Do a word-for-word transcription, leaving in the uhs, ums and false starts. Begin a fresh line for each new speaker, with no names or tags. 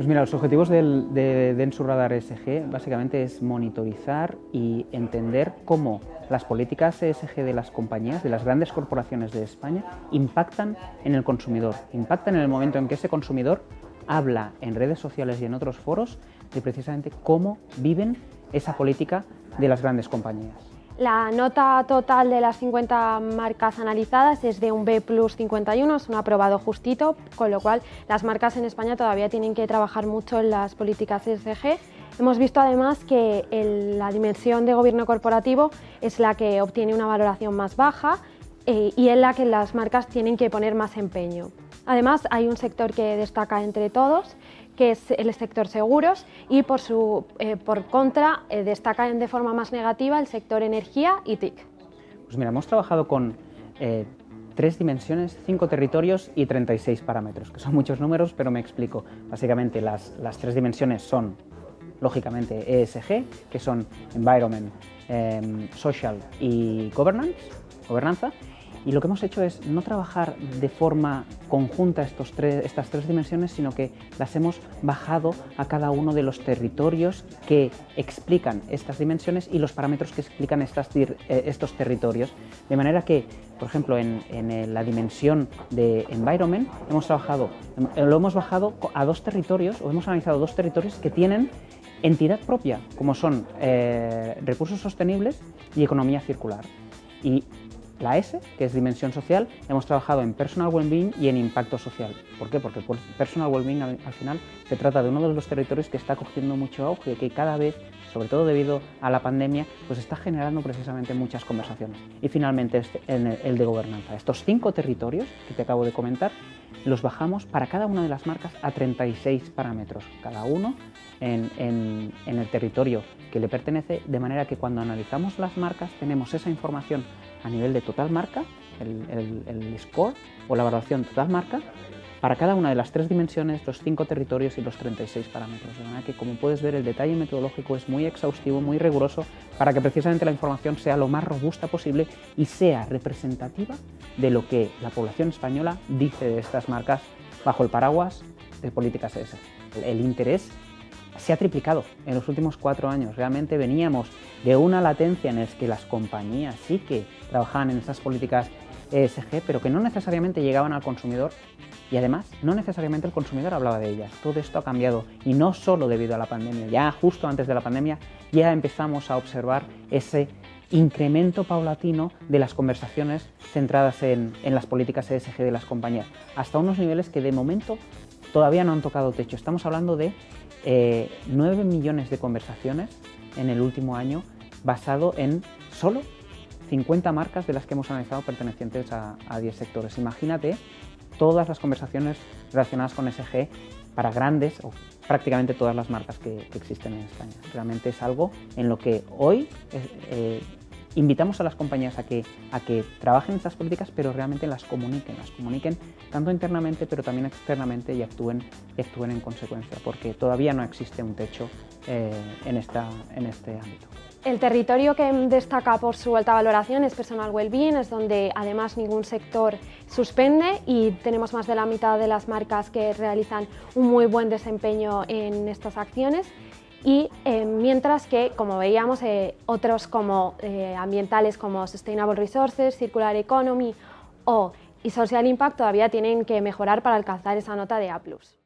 Pues mira, los objetivos del, de Dentsu Radar E S G básicamente es monitorizar y entender cómo las políticas E S G de las compañías, de las grandes corporaciones de España, impactan en el consumidor, impactan en el momento en que ese consumidor habla en redes sociales y en otros foros de precisamente cómo viven esa política de las grandes compañías.
La nota total de las cincuenta marcas analizadas es de un B plus cincuenta y uno, es un aprobado justito, con lo cual las marcas en España todavía tienen que trabajar mucho en las políticas E S G. Hemos visto además que el, la dimensión de gobierno corporativo es la que obtiene una valoración más baja eh, y en la que las marcas tienen que poner más empeño. Además, hay un sector que destaca entre todos, que es el sector seguros, y por, su, eh, por contra eh, destacan de forma más negativa el sector energía y T I C.
Pues mira, hemos trabajado con eh, tres dimensiones, cinco territorios y treinta y seis parámetros, que son muchos números, pero me explico. Básicamente las, las tres dimensiones son, lógicamente, E S G, que son Environment, eh, Social y Governance, Gobernanza. Y lo que hemos hecho es no trabajar de forma conjunta estos tres, estas tres dimensiones, sino que las hemos bajado a cada uno de los territorios que explican estas dimensiones y los parámetros que explican estas, estos territorios. De manera que, por ejemplo, en, en la dimensión de Environment hemos trabajado, lo hemos bajado a dos territorios, o hemos analizado dos territorios que tienen entidad propia, como son eh, recursos sostenibles y economía circular. Y la S, que es dimensión social, hemos trabajado en personal well-being y en impacto social. ¿Por qué? Porque el personal well-being al, al final se trata de uno de los territorios que está cogiendo mucho auge y que cada vez, sobre todo debido a la pandemia, pues está generando precisamente muchas conversaciones. Y finalmente este, el, el de gobernanza. Estos cinco territorios que te acabo de comentar los bajamos para cada una de las marcas a treinta y seis parámetros, cada uno en, en, en el territorio que le pertenece, de manera que cuando analizamos las marcas tenemos esa información a nivel de total marca, el, el, el score o la evaluación total marca, para cada una de las tres dimensiones, los cinco territorios y los treinta y seis parámetros. De manera que, como puedes ver, el detalle metodológico es muy exhaustivo, muy riguroso, para que precisamente la información sea lo más robusta posible y sea representativa de lo que la población española dice de estas marcas bajo el paraguas de políticas E S G. El, el interés se ha triplicado en los últimos cuatro años. Realmente veníamos de una latencia en la que las compañías sí que trabajaban en esas políticas E S G, pero que no necesariamente llegaban al consumidor y además no necesariamente el consumidor hablaba de ellas. Todo esto ha cambiado y no solo debido a la pandemia. Ya justo antes de la pandemia ya empezamos a observar ese incremento paulatino de las conversaciones centradas en, en las políticas E S G de las compañías, hasta unos niveles que de momento todavía no han tocado techo. Estamos hablando de eh, nueve millones de conversaciones en el último año, basado en solo cincuenta marcas de las que hemos analizado pertenecientes a, a diez sectores. Imagínate todas las conversaciones relacionadas con E S G para grandes o prácticamente todas las marcas que, que existen en España. Realmente es algo en lo que hoy eh, eh, invitamos a las compañías a que, a que trabajen estas políticas, pero realmente las comuniquen, las comuniquen tanto internamente pero también externamente y actúen, y actúen en consecuencia, porque todavía no existe un techo eh, en, esta, en este ámbito.
El territorio que destaca por su alta valoración es Personal Wellbeing, es donde además ningún sector suspende y tenemos más de la mitad de las marcas que realizan un muy buen desempeño en estas acciones. Y eh, mientras que, como veíamos, eh, otros como eh, ambientales como Sustainable Resources, Circular Economy o y Social Impact todavía tienen que mejorar para alcanzar esa nota de A plus.